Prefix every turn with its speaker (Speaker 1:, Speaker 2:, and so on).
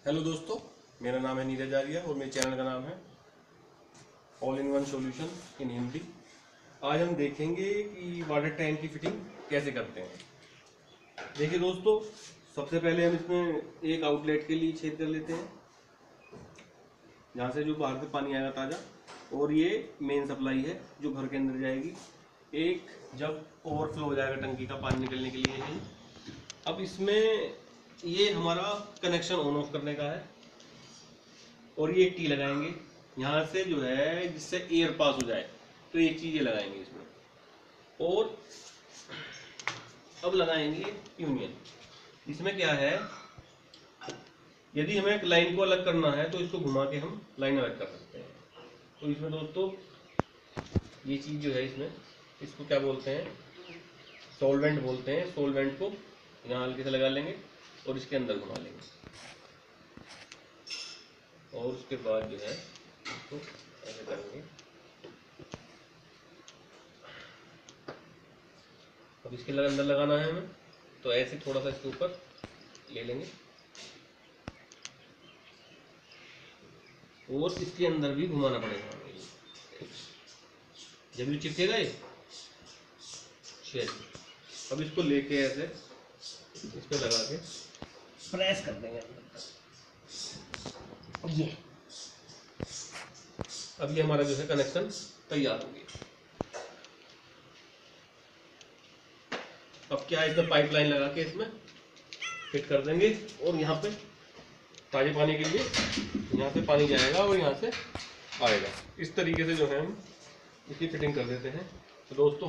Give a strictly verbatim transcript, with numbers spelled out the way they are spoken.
Speaker 1: Hello दोस्तों, मेरा नाम है नीरज आर्या और मेरे चैनल का नाम है all in one solution in Hindi. आज हम देखेंगे कि वाटर टैंक की फिटिंग कैसे करते हैं। देखिए दोस्तों, सबसे पहले हम इसमें एक आउटलेट के लिए छेद कर लेते हैं, जहाँ से जो बाहर से पानी आएगा ताज़ा, और ये मेन सप्लाई है जो घर के अंदर जाएगी। एक जब ओवरफ्लो हो जाएगा टंकी का पानी निकलने के लिए ही। अब इसमें ये हमारा कनेक्शन ऑन ऑफ करने का है, और ये एक टी लगाएंगे यहाँ से जो है, जिससे एयर पास हो जाए, तो ये चीज़ें लगाएंगे इसमें। और अब लगाएंगे यूनियन। इसमें क्या है, यदि हमें एक लाइन को अलग करना है तो इसको घुमा के हम लाइन अलग कर सकते हैं। तो इसमें दोस्तों ये चीज़ जो है, इसमें इसको क्या बोलते हैं, सॉल्वेंट बोलते हैं। सॉल्वेंट को यहाँ हल्के से लगा लेंगे और इसके अंदर घुमा लेंगे, और उसके बाद जो है इसको ऐसे करेंगे। अब इसके अंदर लगाना है हमें, तो ऐसे थोड़ा सा इसके ऊपर ले लेंगे, और इसके अंदर भी घुमाना पड़ेगा हमें, जब भी चिपकेगा ये। चलिए, अब इसको लेके ऐसे इस पे लगा के प्रेस कर देंगे अंदर। ये अब ये हमारा जो है कनेक्शन तैयार हो गया। अब क्या है, इसमें पाइपलाइन लगा के इसमें फिट कर देंगे, और यहाँ पे ताजे पानी के लिए यहाँ से पानी जाएगा और यहाँ से आएगा। इस तरीके से जो है हम इसकी फिटिंग कर देते हैं। तो दोस्तों